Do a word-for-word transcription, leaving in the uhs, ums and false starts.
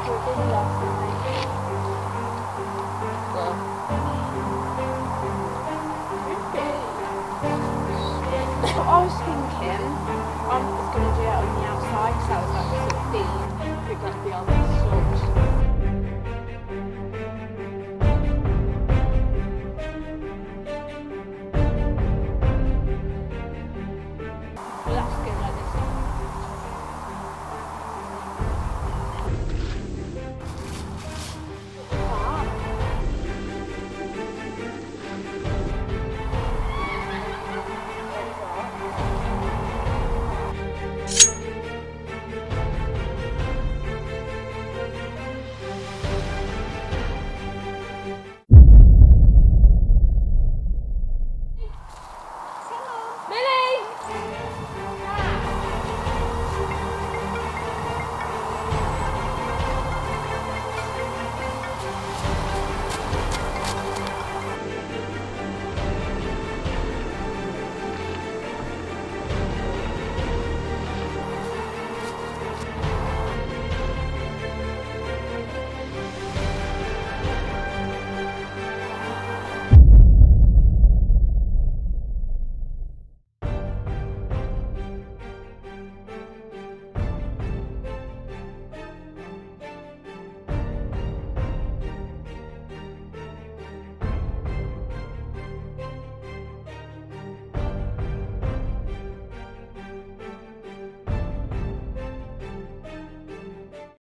were busy last night. Well, I was thinking I was going to do it on the outside because that was like the sort of theme. We're going to be on this sort.